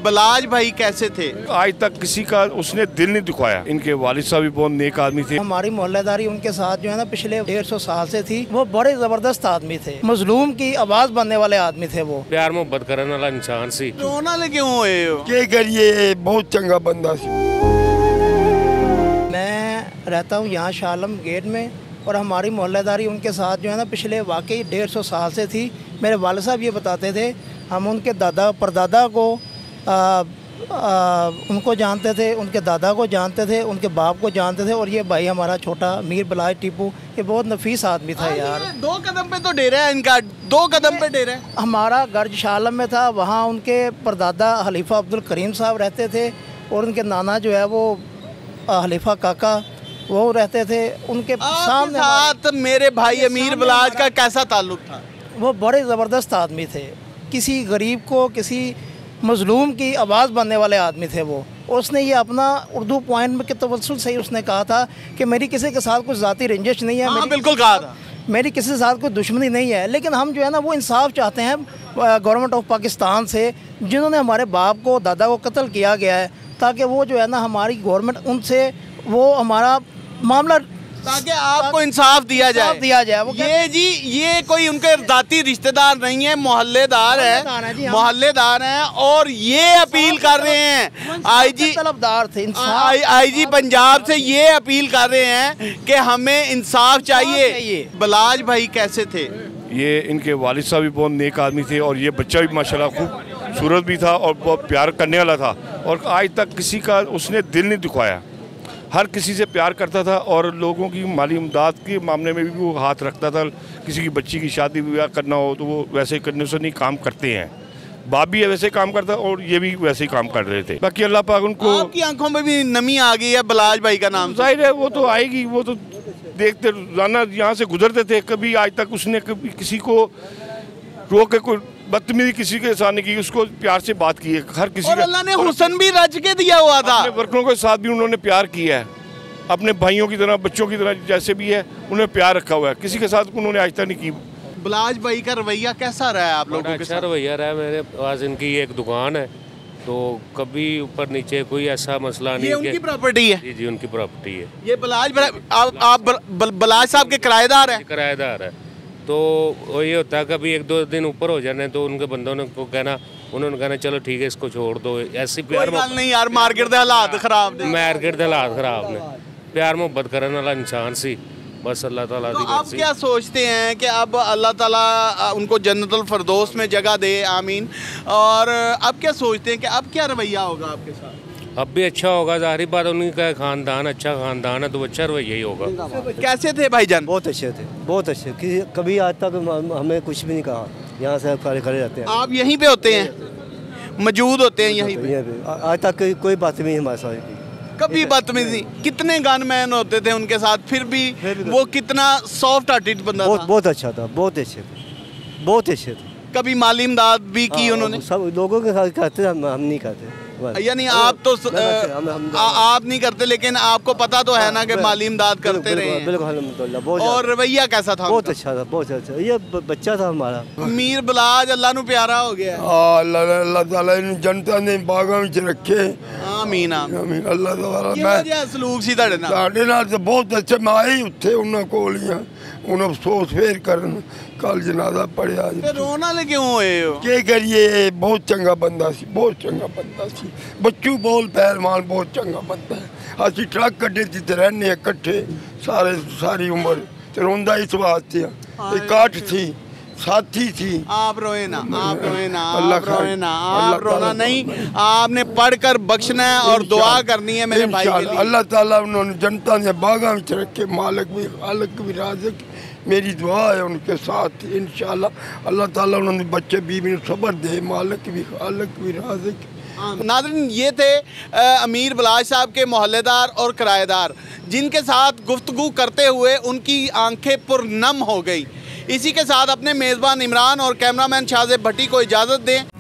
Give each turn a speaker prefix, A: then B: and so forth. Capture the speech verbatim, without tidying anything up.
A: बलाज भाई कैसे थे?
B: आज तक किसी का उसने दिल नहीं दुखाया। इनके वालिद साहब भी बहुत नेक आदमी थे।
C: हमारी मोहल्लेदारी उनके साथ जो है ना पिछले डेढ़ सौ साल से थी। वो बड़े जबरदस्त आदमी थे, मजलूम की आवाज बनने वाले आदमी थे। वो
D: प्यार मोहब्बत करने वाला इंसान सी।
A: रोना ले क्यों हुए हो?
E: के करिए, बहुत चंगा बंदा सी।
C: मैं रहता हूँ यहाँ शाह आलम गेट में, और हमारी मोहल्लेदारी उनके साथ जो है ना पिछले वाकई डेढ़ सौ साल से थी। मेरे वालिद साहब ये बताते थे, हम उनके दादा परदादा को आ, आ, उनको जानते थे, उनके दादा को जानते थे, उनके बाप को जानते थे। और ये भाई हमारा छोटा मीर बलाज टीपू, ये बहुत नफीस आदमी था यार।
A: दो कदम पे तो डेरा है इनका, दो कदम पे डेरा है।
C: हमारा घर शाह आलम में था, वहाँ उनके परदादा खलीफा अब्दुल करीम साहब रहते थे, और उनके नाना जो है वो खलीफा काका वो रहते थे। उनके सामने
A: साथ मेरे भाई अमीर बलाज का कैसा ताल्लुक था?
C: वो बड़े ज़बरदस्त आदमी थे। किसी गरीब को, किसी मजलूम की आवाज़ बनने वाले आदमी थे वो। और उसने ये अपना उर्दू पॉइंट में के तवज्जुल से ही उसने कहा था कि मेरी किसी के साथ कुछ ज़ाती रंजिश नहीं है।
A: हाँ,
C: मेरी
A: बिल्कुल कहा था,
C: मेरी किसी के साथ कोई दुश्मनी नहीं है। लेकिन हम जो है ना वो इंसाफ चाहते हैं गवर्नमेंट ऑफ पाकिस्तान से, जिन्होंने हमारे बाप को, दादा को कत्ल किया गया है, ताकि वो जो है ना हमारी गवर्नमेंट उनसे वो हमारा मामला,
A: ताकि आपको इंसाफ दिया जाए
C: दिया जाए। वो
A: ये जी ये कोई उनके जाती रिश्तेदार नहीं है, मोहल्लेदार है, मोहल्लेदार हैं। और ये अपील कर रहे हैं, आईजी
C: तलबदार थे,
A: आईजी पंजाब से ये अपील कर रहे हैं कि हमें इंसाफ चाहिए। बलाज भाई कैसे थे?
B: ये इनके वालिद साहब भी बहुत नेक आदमी थे, और ये बच्चा भी माशाल्लाह खूबसूरत भी था और बहुत प्यार करने वाला था। और आज तक किसी का उसने दिल नहीं दुखाया। हर किसी से प्यार करता था, और लोगों की माली इमदाद के मामले में भी वो हाथ रखता था। किसी की बच्ची की शादी विवाह करना हो तो वो वैसे करने से नहीं काम करते हैं। बाप भी वैसे काम करता और ये भी वैसे ही काम कर रहे थे। बाकी अल्लाह पाक उनको,
A: आपकी आंखों में भी नमी आ गई है बलाज भाई का नाम,
B: जाहिर है वो तो आएगी। वो तो देखते रोजाना यहाँ से गुजरते थे, कभी आज तक उसने कभी किसी को रोक के कोई बदतमीजी किसी के साथ नहीं की, उसको प्यार से बात की है हर किसी।
A: और अल्लाह ने हुस्न भी रच के दिया हुआ था।
B: अपने वर्करों के साथ भी उन्होंने प्यार किया है, अपने भाइयों की तरह, बच्चों की तरह जैसे भी है उन्होंने प्यार रखा हुआ है। किसी के साथ उन्होंने आज तक नहीं की।
A: बलाज भाई का रवैया कैसा रहा है आप लोगों के साथ?
D: अच्छा रवैया रहा है। मेरे पास इनकी एक दुकान है, तो कभी ऊपर नीचे कोई ऐसा मसला नहीं।
A: ये उनकी प्रॉपर्टी है?
D: जी जी उनकी प्रॉपर्टी है।
A: ये बलाज आप, आप बलाज साहब के किराएदार हैं?
D: किराएदार है। तो वो ये होता है कभी एक दो दिन ऊपर हो जाने तो उनके बंदों ने को कहना, उन्होंने कहना चलो ठीक है इसको छोड़ दो। ऐसी प्यार
A: नहीं यार, मार्केट के हालात खराब ने,
D: मार्केट के हालात खराब ने। प्यार मोहब्बत करने वाला इंसान सी, बस अल्लाह ताला दी
A: मर्ज़ी। आप क्या सोचते हैं कि अब अल्लाह ताला उनको जन्नतुल फरदौस में जगह दे, आमीन। और अब क्या सोचते हैं कि अब क्या रवैया होगा आपके साथ?
D: अब भी अच्छा होगा, जाहिर बात उनका खानदान अच्छा खानदान है तो अच्छा रवैया ही होगा।
A: कैसे थे भाईजान?
F: बहुत अच्छे थे, बहुत अच्छे। कि कभी आज तक हमें कुछ भी नहीं कहा। यहाँ से खड़े खड़े रहते हैं।
A: आप यहीं पे होते हैं, मौजूद होते हैं यहीं पे?
F: आज तक कोई बात नहीं हमारे साथ,
A: कभी बदतमीजी। कितने गनमैन होते थे उनके साथ, फिर भी वो कितना सॉफ्ट हार्टेड बंदा था।
F: बहुत अच्छा था, बहुत अच्छे थे, बहुत अच्छे थे।
A: कभी माली इमदाद भी की उन्होंने?
F: सब लोगों के साथ करते, हम हम नहीं करते।
A: यानी आप तो स, हम, हम, आ, आप नहीं करते, लेकिन आपको पता तो है ना कि माली इमदाद करते रहे हैं।
F: बिल्कुल।
A: और रवैया कैसा था?
F: बहुत अच्छा था, बहुत अच्छा। ये बच्चा था हमारा
A: मीर बलाज, अल्लाह नु प्यारा हो गया।
E: अल्लाह ताला इन जनता ने बागां विच रखे।
A: आमीन आमीन।
E: अल्लाह ताला
A: मैं सलूक सी ਤੁਹਾਡੇ ਨਾਲ?
E: ਸਾਡੇ ਨਾਲ ਤਾਂ ਬਹੁਤ ਅੱਛਾ। ਮੈਂ ਆਇਆ ਹੀ ਉੱਥੇ ਉਹਨਾਂ ਕੋਲ ਹੀ ਆ, ਹੁਣ ਅਫਸੋਸ ਫੇਰ ਕਰਨ। ਕੱਲ ਜਨਾਜ਼ਾ ਪੜਿਆ।
A: ਤੇ ਰੋਣ ਵਾਲੇ ਕਿਉਂ ਹੋਏ ਹੋ?
E: ਕੀ ਕਰੀਏ, ਬਹੁਤ ਚੰਗਾ ਬੰਦਾ ਸੀ, ਬਹੁਤ ਚੰਗਾ ਬੰਦਾ ਸੀ। ਬੱਚੂ ਬੋਲ ਪਹਿਲਵਾਨ, ਬਹੁਤ ਚੰਗਾ ਬੰਦਾ ਹੈ। ਅਸੀਂ ਟਰੱਕ ਕੱਢੇ ਜਿੱਥੇ ਰਹਿੰਦੇ ਹਾਂ ਇਕੱਠੇ ਸਾਰੇ, ਸਾਰੀ ਉਮਰ ਤੇ ਰੋਂਦਾ ਇਸ ਵਾਸਤੇ ਆ। ਇਕੱਠ थी, साथी थी।
A: आप रोए ना, आप रोए ना, आप रोए ना, आप रोना नहीं। आपने पढ़कर बख्शना है और दुआ करनी है मेरे भाई के लिए।
E: अल्लाह ताला उन्होंने जनता ने बागा में रखे, मालिक भी खालिक भी राज़िक। मेरी दुआ है उनके साथ इंशाअल्लाह। अल्लाह ताला उन्होंने बच्चे बीवी सब्र दे, मालिक भी खालिक भी राज़िक।
A: नाज़रीन, ये थे अमीर बलाज साहब के मोहल्लेदार और किराएदार, जिनके साथ गुफ्तगू करते हुए उनकी आंखें पुरनम हो गई। इसी के साथ अपने मेज़बान इमरान और कैमरामैन शाहज़ेब भट्टी को इजाज़त दें।